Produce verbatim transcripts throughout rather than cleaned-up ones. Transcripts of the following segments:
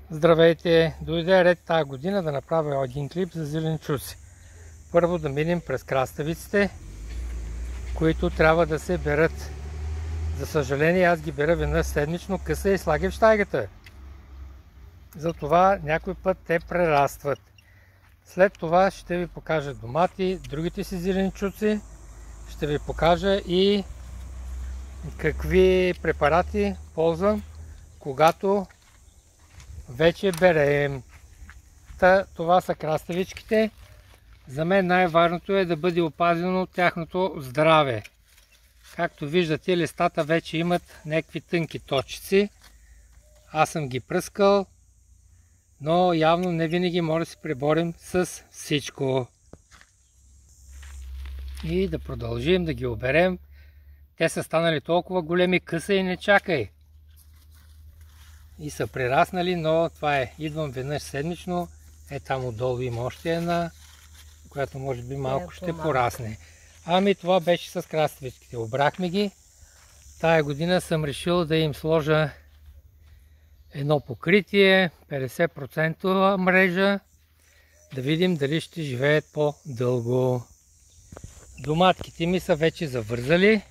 Здравейте! Дойде ред тази година да направя един клип за зеленчуци. Първо да минем през краставиците, които трябва да се берат. За съжаление аз ги бера веднъж седмично, къса и слагам в щайгата. Затова някой път те прерастват. След това ще ви покажа домати, другите си зеленчуци. Ще ви покажа и какви препарати ползвам, когато вече берем. Та, това са краставичките. За мен най-важното е да бъде опазено тяхното здраве. Както виждате, листата вече имат някакви тънки точици. Аз съм ги пръскал, но явно не винаги може да се преборим с всичко. И да продължим да ги оберем. Те са станали толкова големи, къса и не чакай. И са прераснали, но това е. Идвам веднъж седмично. Е, там отдолу има още една, която може би малко ще порасне. Ами това беше с краставичките. Обрахме ги. Тая година съм решил да им сложа едно покритие, петдесет процента мрежа, да видим дали ще живеят по-дълго. Доматките ми са вече завързали.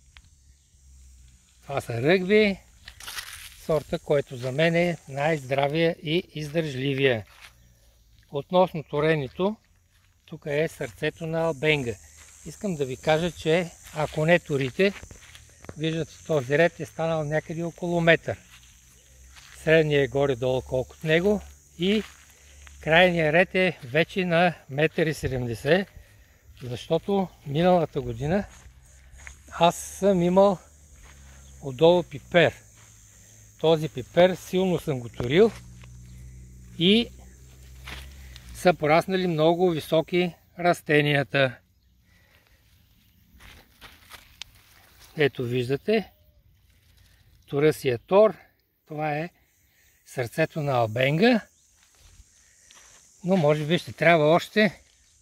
Това са ръгби, сорта, който за мен е най-здравия и издържливия. Относно торенето, тук е сърцето на албенга. Искам да ви кажа, че ако не торите, виждате, този ред е станал някъде около метър. Средният е горе-долу колкото него и крайният ред е вече на метър и седемдесет, защото миналата година аз съм имал отдолу пипер. Този пипер силно съм го торил и са пораснали много високи растенията. Ето виждате, тура си е тор, това е сърцето на албенга, но може би ще трябва още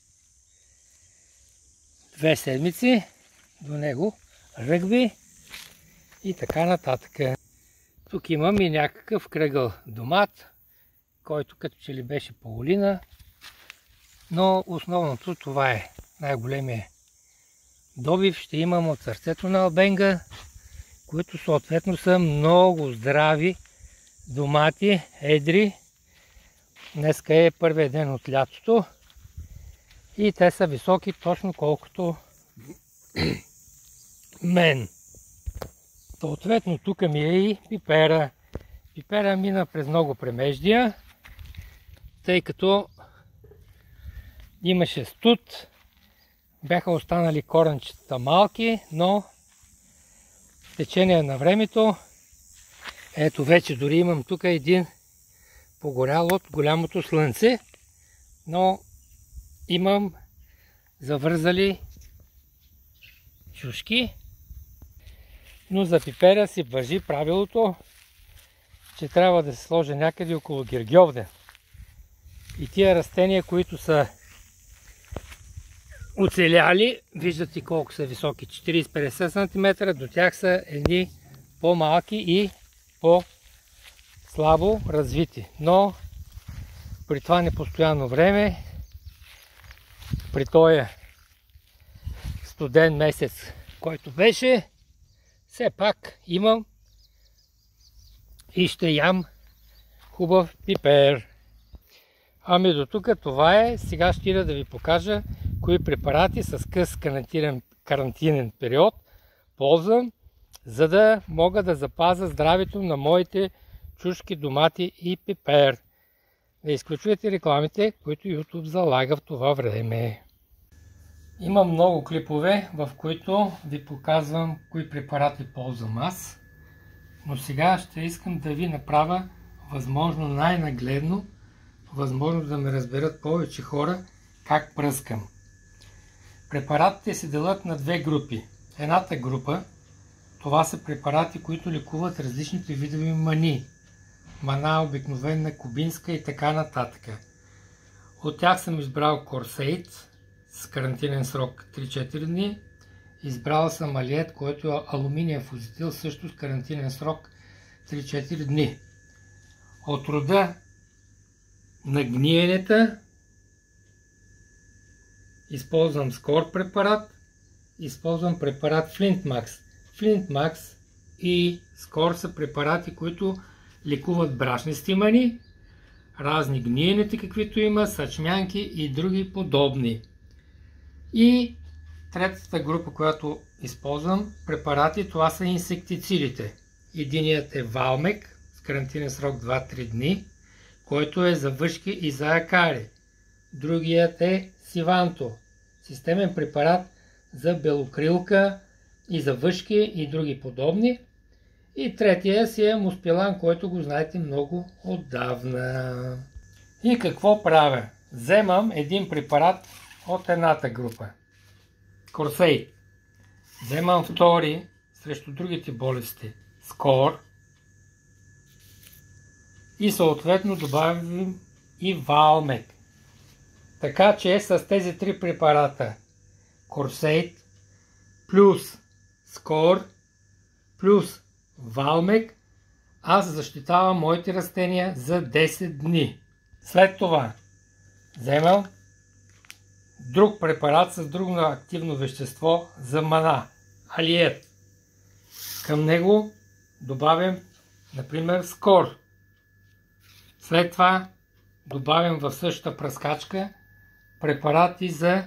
две седмици до него, ръгби и така нататък. Тук имам и някакъв кръгъл домат, който като че ли беше половина, но основното това е най-големия добив. Ще имам от сърцето на албенга, които съответно са много здрави домати, едри. Днеска е първият ден от лятото и те са високи точно колкото мен. Съответно тук ми е и пипера. Пипера мина през много премеждия, тъй като имаше студ, бяха останали коренчета малки, но в течение на времето, ето вече дори имам тук един погорял от голямото слънце, но имам завързали чушки. Но за пипера си важи правилото, че трябва да се сложи някъде около Гергьовден. И тия растения, които са оцеляли, виждате колко са високи, четирийсет до петдесет сантиметра, до тях са едни по-малки и по-слабо развити. Но при това непостоянно време, при този студен месец, който беше, все пак имам и ще ям хубав пипер. Ами до тук това е. Сега ще ида да ви покажа кои препарати с къс карантинен, карантинен период ползвам, за да мога да запазя здравето на моите чушки, домати и пипер. Да изключвате рекламите, които YouTube залага в това време. Има много клипове, в които ви показвам кои препарати ползвам аз, но сега ще искам да ви направя възможно най-нагледно, възможно да ме разберат повече хора как пръскам. Препаратите се делят на две групи. Едната група, това са препарати, които лекуват различните видове мани. Мана, обикновена, кубинска и така нататък. От тях съм избрал Корсейт с карантинен срок три-четири дни. Избрал съм Алиет, който е алуминиев фузитил, също с карантинен срок три-четири дни. От рода на гниенета използвам Скор препарат, използвам препарат Flintmax. Flintmax и Скор са препарати, които лекуват брашни стимани, разни гниенети, каквито има, съчмянки и други подобни. И третата група, която използвам препарати, това са инсектицидите. Единият е Валмек с карантинен срок два-три дни, който е за въшки и за акари. Другият е Сиванто, системен препарат за белокрилка и за въшки и други подобни. И третия си е Муспилан, който го знаете много отдавна. И какво правя? Вземам един препарат от едната група. Корсейт. Вземам втори срещу другите болести. Скор. И съответно добавим и Валмек. Така че с тези три препарата Корсейт плюс Скор плюс Валмек аз защитавам моите растения за десет дни. След това вземам друг препарат с друго активно вещество за мана. Алиет. Към него добавям, например, Скор. След това добавям в същата пръскачка препарати за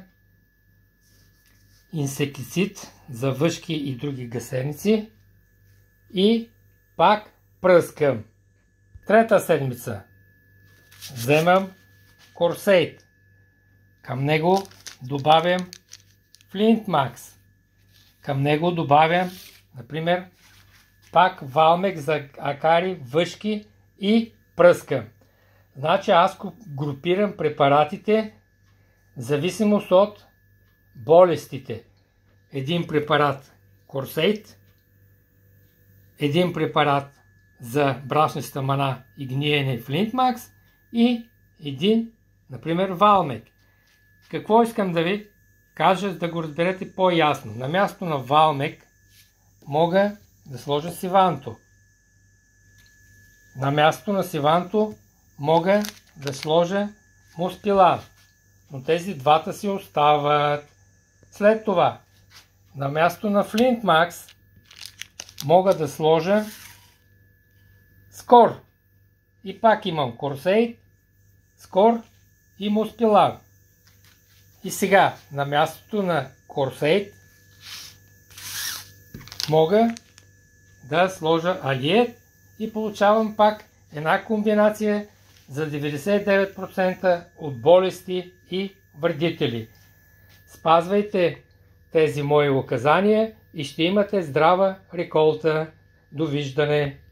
инсектицид, за въшки и други гасеници и пак пръскам. Трета седмица вземам Корсейт. Към него добавям Flintmax. Към него добавям, например, пак Валмек за акари, въшки и пръскам. Значи аз групирам препаратите в зависимост от болестите. Един препарат Корсейт, един препарат за брашната мана и гниене Flintmax и един, например, Валмек. Какво искам да ви кажа, за да го разберете по-ясно? На място на Валмек мога да сложа Сиванто. На място на Сиванто мога да сложа Муспилан. Но тези двата си остават. След това, на място на Flintmax мога да сложа Скор. И пак имам Корсейт, Скор и Муспилан. И сега, на мястото на Корсейт мога да сложа Алиет и получавам пак една комбинация за деветдесет и девет процента от болести и вредители. Спазвайте тези мои указания и ще имате здрава реколта. Довиждане!